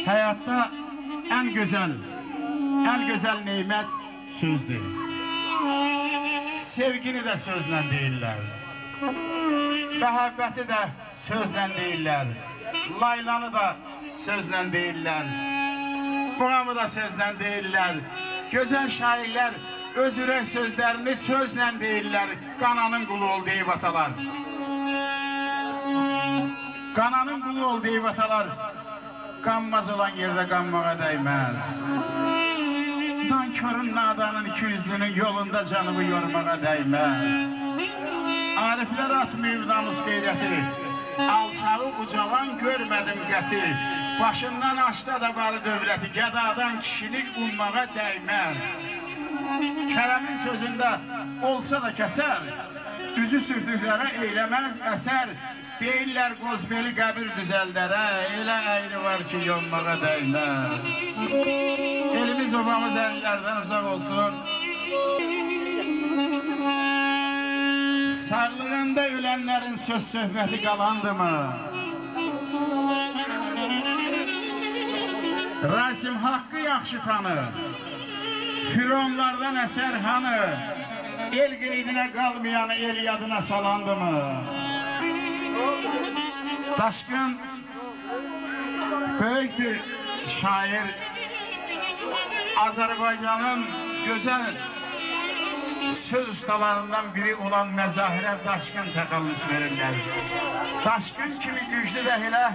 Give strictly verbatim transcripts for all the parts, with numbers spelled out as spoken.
Hayatta en güzel, en güzel nimet sözdür. Sevgini de sözle değiller. Məhəbbəti de sözlə deyirlər. Laylanı da sözlə deyirlər. Buğamı da sözlə deyirlər. Gözəl şairlər öz ürək sözlərini sözlə deyirlər. Qananın qulu ol deyib atalar. Qananın qulu ol deyib atalar. Qanmaz olan yerdə qanmağa dəyməz. Nankörün nadanın ikiyüzlünün yolunda canımı yormağa dəyməz. Ariflər atmayıb namus qeyrəti, alçağı ucalan görmədim qəti. Başından açda da qarı dövləti, gədadan kişilik ummağa dəyməz. Kərəmin sözündə olsa da kəsər, üzü sürdüklərə eyləməz əsər. Deyirlər qozbeli qəbir düzəldərə, elə əyri var ki yonmağa dəyməz. Elimiz obamız əllərdən uzaq olsun. Sağlığında ölenlerin söz söhbəti qalandı mı? Rasim haqqı yaxşı tanı, Fironlardan əsər hanı, el qeydinə qalmayanı el yadına salandı mı? Daşkın böyük bir şair, Azərbaycanın gözəl söz ustalarından biri olan Məzahirə Daşkın təxəllüs verirlər. Daşkın kimi güclü də elə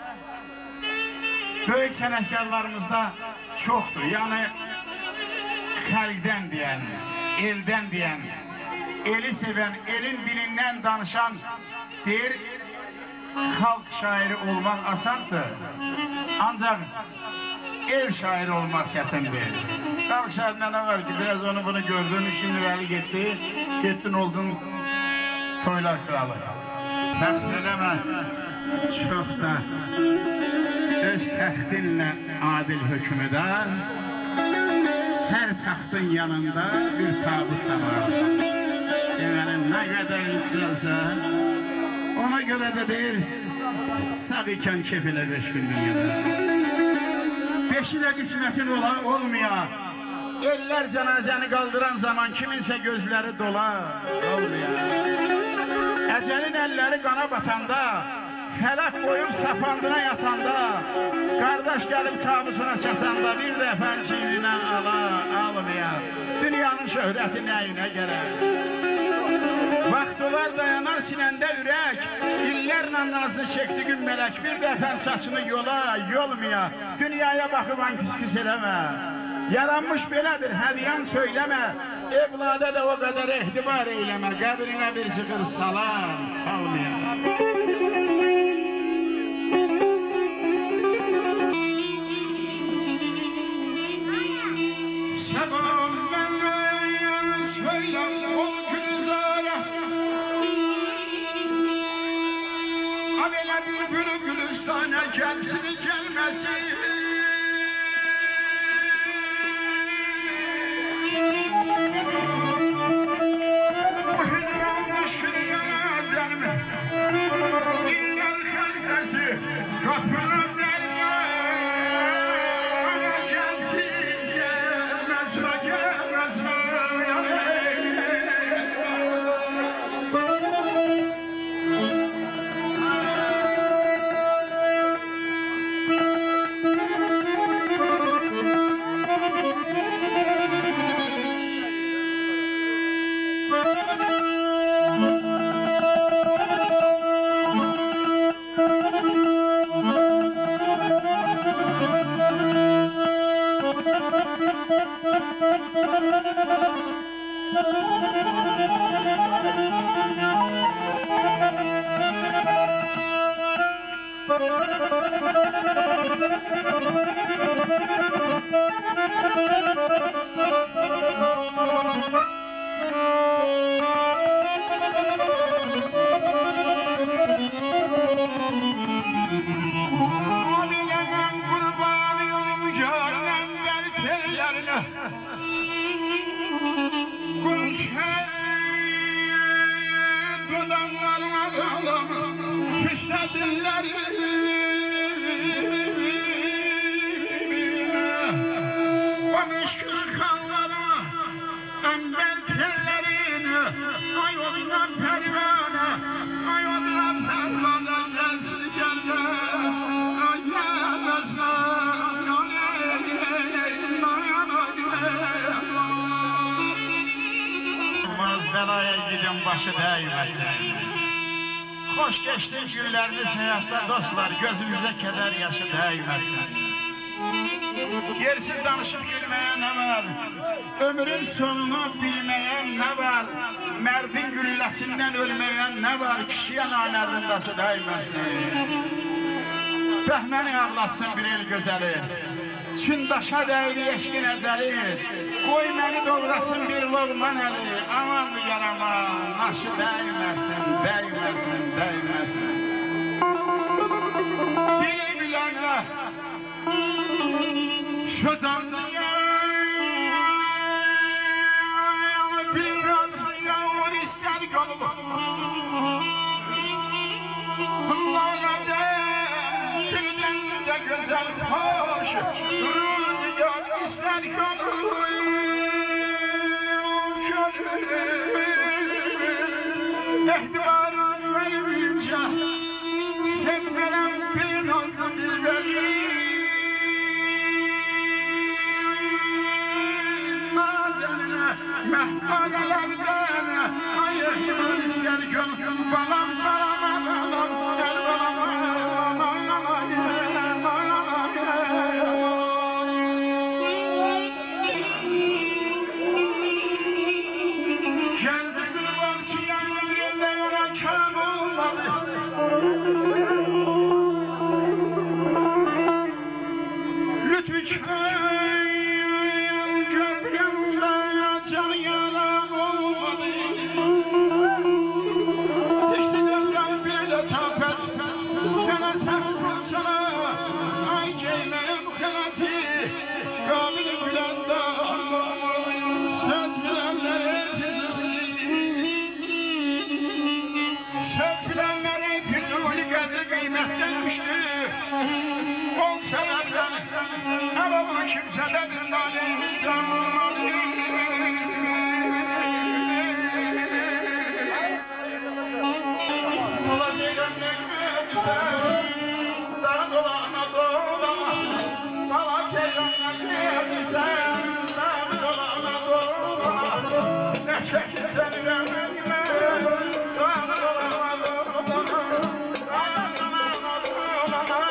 böyük sənətkarlarımızda çoxdur. Yəni xalqdən deyən, eldən deyən, eli sevən, elin dilindən danışan deyir, xalq şairi olmaq asandır. Ancaq el şairi olmaq çətindir. Xalq şairində nə var ki, biraz onu bunu gördün, iki lirəli getdi, getdin oldun toylar kralı. Təxt eləmə, çox da öz təxtinlə adil hökmüdar, hər taxtın yanında bir tabut da var. Deməli, nə qədər yüksəlsə, ona görə də deyir, sağ ikən kef elə beş gün dünyada. Beşilə qismətin ola, olmaya, eller cənazəni qaldıran zaman kiminsə gözləri dola, olmaya. Əcəlin əlləri qana batanda, fəlak qoyub sapandına yatanda, qardaş gəlib tabutuna çatanda, bir dəfən çiyninə ala, almaya. Dünyanın şöhrəti nəyinə gərək? Vaxt olar dayanar sinəndə ürək, illərlə nazlı çəkdiğin mələk, bir dəfən saçını yola, yolmaya. Dünyaya baxıb anküsküs eləmə, yaranmış belədir, hədiyan söyləmə. Evlada da o qədər ehtibar eyləmə, qəbrinə bir çıxır salam, salmaya. Səbam mənə söyləm ol gülzara, Abelə bir gülü gülüstana gəlsin gəlməsin. Bu hidran düşün yana cəlmi, İllən xəstəsi qapını dərmə. Ana gəlsin gəlməz və gəlməz və Abilədən qurban yolum görməm gəl tellərinə, Qunçay dudaqlarına bağlam, hüsnədilləri. dəyməsin. Xoş geçti günləriniz həyatda dostlar, gözümüzə kədər yaşı dəyməsin. Yersiz danışıb gülməyən nə var? Ömrün sonunu bilməyən nə var? Mərdin gülləsindən ölməyən nə var? Kişiyə namərdin daşı dəyməsin. Bəhməni ağlatsın bir el gözəli, çün daşa dəyri eşqin əzəli, qoy məni doğrasın bir loğman əli, aman yarama, naşı dəyməsin, dəyməsin, dəyməsin. Dili bilənə söz anlayan, dilin razıya olur istər qolub. Bunlara dəm, dilin də gözəl xoş, rüzgar istər qolub. Ehtibarın vermeyince sevmenen bir nazı dilberi, nazenine mehpanelerden ayırtır ister gönlüm balam balam balam el balam kimsede bir tane insan olmadı. Ola seyrenmek güzel, daha dolana dolama. Ola seyrenmek güzel, daha dolana dolama. Ne çekilsen ürenmekme, daha dolana dolama. Daha dolana dolama.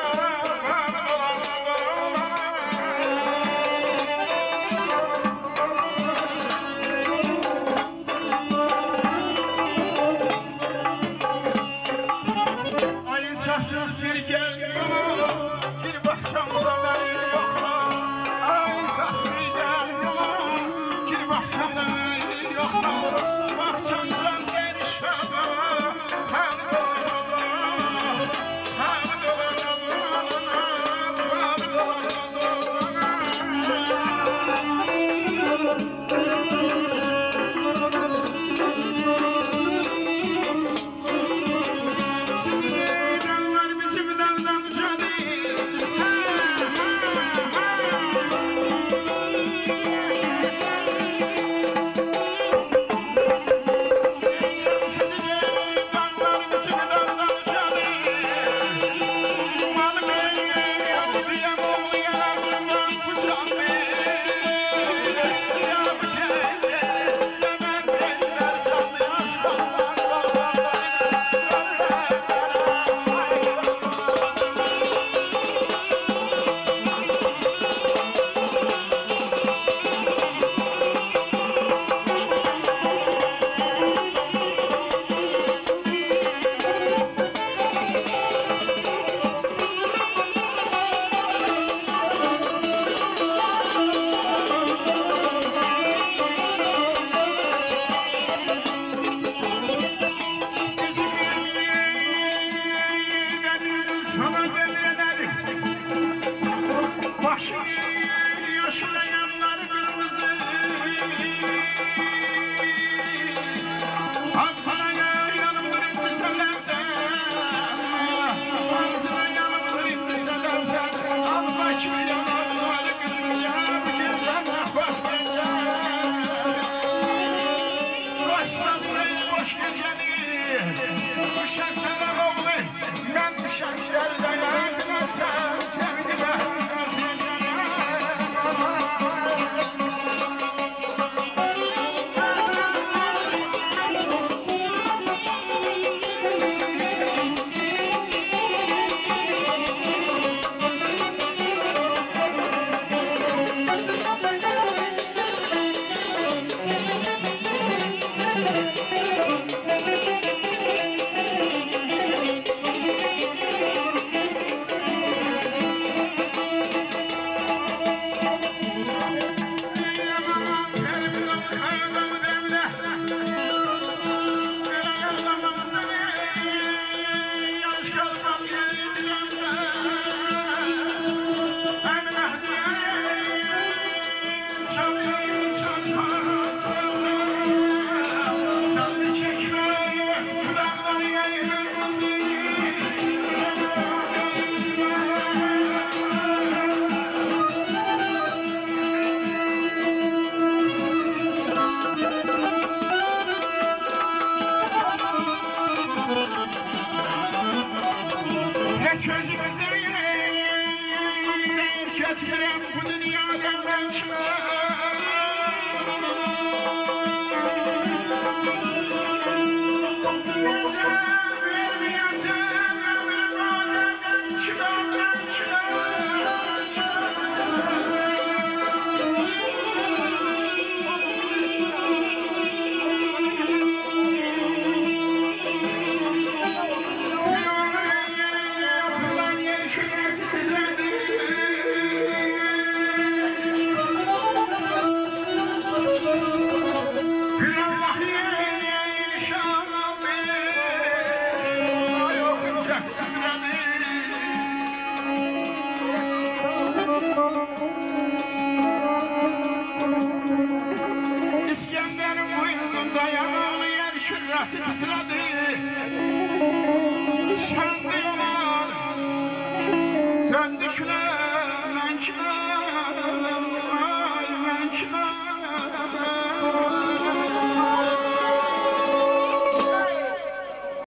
Sen etmirəm bu dünyadan mən İskender'in uygun dayananlı yer şırrası titredi.